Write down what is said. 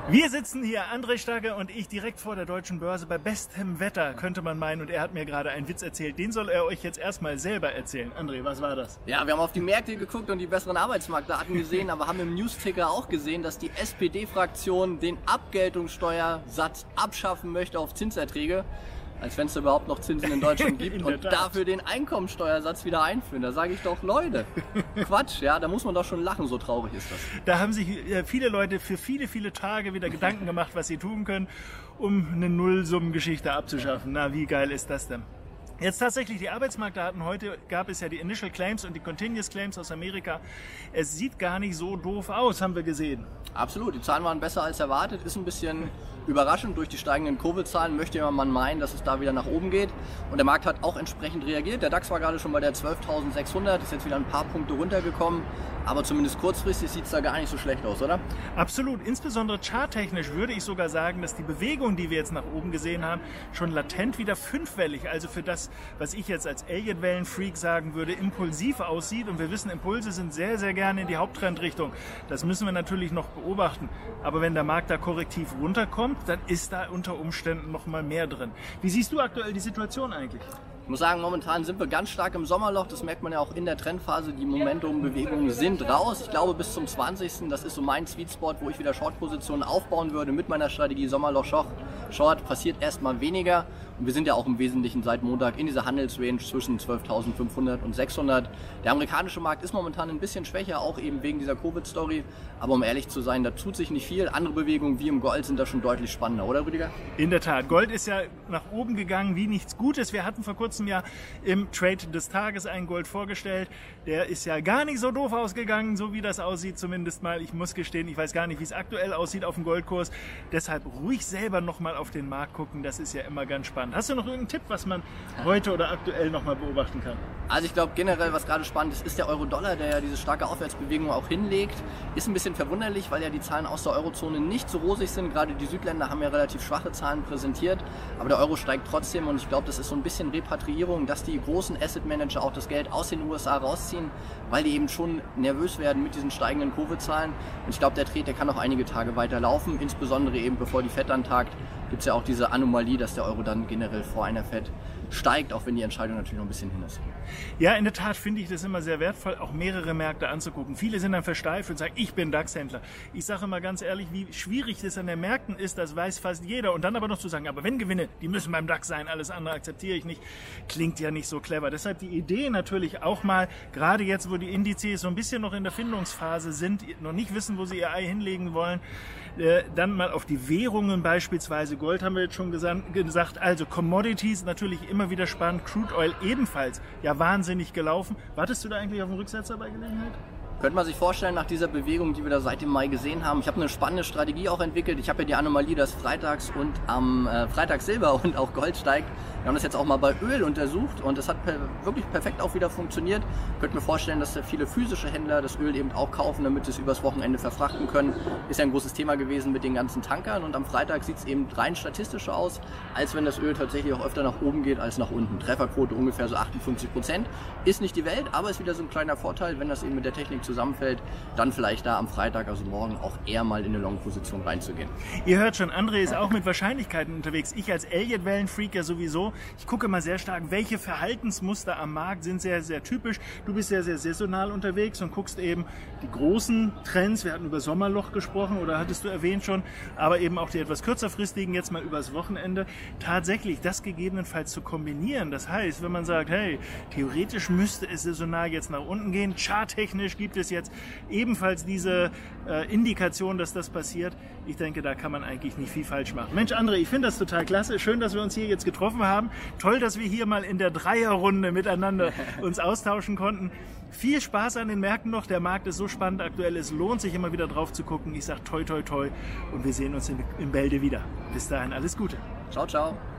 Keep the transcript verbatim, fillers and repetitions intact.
Wir sitzen hier, André Stagge und ich, direkt vor der Deutschen Börse bei bestem Wetter, könnte man meinen. Und er hat mir gerade einen Witz erzählt. Den soll er euch jetzt erstmal selber erzählen. André, was war das? Ja, wir haben auf die Märkte geguckt und die besseren Arbeitsmarktdaten gesehen, aber haben im Newsticker auch gesehen, dass die S P D-Fraktion den Abgeltungssteuersatz abschaffen möchte auf Zinserträge. Als wenn es überhaupt noch Zinsen in Deutschland gibt in und dafür den Einkommensteuersatz wieder einführen. Da sage ich doch, Leute, Quatsch, ja, da muss man doch schon lachen, so traurig ist das. Da haben sich viele Leute für viele, viele Tage wieder Gedanken gemacht, was sie tun können, um eine Nullsummengeschichte abzuschaffen. Na, wie geil ist das denn? Jetzt tatsächlich die Arbeitsmarktdaten. Heute gab es ja die Initial Claims und die Continuous Claims aus Amerika. Es sieht gar nicht so doof aus, haben wir gesehen. Absolut, die Zahlen waren besser als erwartet. Ist ein bisschen überraschend durch die steigenden Covid-Zahlen. Möchte man meinen, dass es da wieder nach oben geht. Und der Markt hat auch entsprechend reagiert. Der DAX war gerade schon bei der zwölftausendsechshundert, ist jetzt wieder ein paar Punkte runtergekommen. Aber zumindest kurzfristig sieht es da gar nicht so schlecht aus, oder? Absolut. Insbesondere charttechnisch würde ich sogar sagen, dass die Bewegung, die wir jetzt nach oben gesehen haben, schon latent wieder fünfwellig, also für das, was ich jetzt als Elliott-Wellen-Freak sagen würde, impulsiv aussieht. Und wir wissen, Impulse sind sehr, sehr gerne in die Haupttrendrichtung. Das müssen wir natürlich noch beobachten. Aber wenn der Markt da korrektiv runterkommt, dann ist da unter Umständen noch mal mehr drin. Wie siehst du aktuell die Situation eigentlich? Ich muss sagen, momentan sind wir ganz stark im Sommerloch. Das merkt man ja auch in der Trendphase. Die Momentum-Bewegungen sind raus. Ich glaube, bis zum zwanzigsten Das ist so mein Sweet Spot, wo ich wieder Short-Positionen aufbauen würde mit meiner Strategie Sommerloch-Short. Passiert erstmal weniger. Und wir sind ja auch im Wesentlichen seit Montag in dieser Handelsrange zwischen zwölftausendfünfhundert und sechshundert. Der amerikanische Markt ist momentan ein bisschen schwächer, auch eben wegen dieser Covid-Story. Aber um ehrlich zu sein, da tut sich nicht viel. Andere Bewegungen wie im Gold sind da schon deutlich spannender, oder Rüdiger? In der Tat. Gold ist ja nach oben gegangen wie nichts Gutes. Wir hatten vor kurzem ja im Trade des Tages einen Gold vorgestellt. Der ist ja gar nicht so doof ausgegangen, so wie das aussieht zumindest mal. Ich muss gestehen, ich weiß gar nicht, wie es aktuell aussieht auf dem Goldkurs. Deshalb ruhig selber nochmal auf den Markt gucken. Das ist ja immer ganz spannend. Hast du noch irgendeinen Tipp, was man heute oder aktuell nochmal beobachten kann? Also ich glaube generell, was gerade spannend ist, ist der Euro-Dollar, der ja diese starke Aufwärtsbewegung auch hinlegt. Ist ein bisschen verwunderlich, weil ja die Zahlen aus der Eurozone nicht so rosig sind. Gerade die Südländer haben ja relativ schwache Zahlen präsentiert. Aber der Euro steigt trotzdem und ich glaube, das ist so ein bisschen Repatriierung, dass die großen Asset Manager auch das Geld aus den U S A rausziehen, weil die eben schon nervös werden mit diesen steigenden Covid-Zahlen. Und ich glaube, der Trade, der kann noch einige Tage weiter laufen, insbesondere eben bevor die Fed dann tagt. Gibt es ja auch diese Anomalie, dass der Euro dann generell vor einer Fed steigt, auch wenn die Entscheidung natürlich noch ein bisschen hin ist. Ja, in der Tat finde ich das immer sehr wertvoll, auch mehrere Märkte anzugucken. Viele sind dann versteift und sagen, ich bin DAX-Händler. Ich sage immer ganz ehrlich, wie schwierig das an den Märkten ist, das weiß fast jeder. Und dann aber noch zu sagen, aber wenn Gewinne, die müssen beim DAX sein, alles andere akzeptiere ich nicht, klingt ja nicht so clever. Deshalb die Idee natürlich auch mal, gerade jetzt, wo die Indizes so ein bisschen noch in der Findungsphase sind, noch nicht wissen, wo sie ihr Ei hinlegen wollen, äh, dann mal auf die Währungen beispielsweise, Gold haben wir jetzt schon gesagt, also Commodities natürlich immer wieder spannend, Crude Oil ebenfalls, ja wahnsinnig gelaufen. Wartest du da eigentlich auf den Rücksetzer bei Gelegenheit? Könnte man sich vorstellen, nach dieser Bewegung, die wir da seit dem Mai gesehen haben. Ich habe eine spannende Strategie auch entwickelt. Ich habe ja die Anomalie, dass freitags und am äh, Freitag Silber und auch Gold steigt. Wir haben das jetzt auch mal bei Öl untersucht und das hat per wirklich perfekt auch wieder funktioniert. Ich könnte mir vorstellen, dass viele physische Händler das Öl eben auch kaufen, damit sie es übers Wochenende verfrachten können. Ist ja ein großes Thema gewesen mit den ganzen Tankern und am Freitag sieht es eben rein statistischer aus, als wenn das Öl tatsächlich auch öfter nach oben geht als nach unten. Trefferquote ungefähr so achtundfünfzig Prozent. Ist nicht die Welt, aber ist wieder so ein kleiner Vorteil, wenn das eben mit der Technik zusammenfällt, dann vielleicht da am Freitag, also morgen, auch eher mal in eine Long-Position reinzugehen. Ihr hört schon, André ist auch mit Wahrscheinlichkeiten unterwegs. Ich als Elliott-Wellen-Freak ja sowieso. Ich gucke mal sehr stark, welche Verhaltensmuster am Markt sind sehr, sehr typisch. Du bist sehr, sehr saisonal unterwegs und guckst eben die großen Trends. Wir hatten über Sommerloch gesprochen oder hattest du erwähnt schon, aber eben auch die etwas kürzerfristigen jetzt mal übers Wochenende. Tatsächlich das gegebenenfalls zu kombinieren. Das heißt, wenn man sagt, hey, theoretisch müsste es saisonal jetzt nach unten gehen, charttechnisch gibt es jetzt ebenfalls diese äh, Indikation, dass das passiert. Ich denke, da kann man eigentlich nicht viel falsch machen. Mensch, André, ich finde das total klasse. Schön, dass wir uns hier jetzt getroffen haben. Toll, dass wir hier mal in der Dreierrunde miteinander uns austauschen konnten. Viel Spaß an den Märkten noch. Der Markt ist so spannend aktuell. Es lohnt sich immer wieder drauf zu gucken. Ich sage toi, toi, toi. Und wir sehen uns in, in Bälde wieder. Bis dahin alles Gute. Ciao, ciao.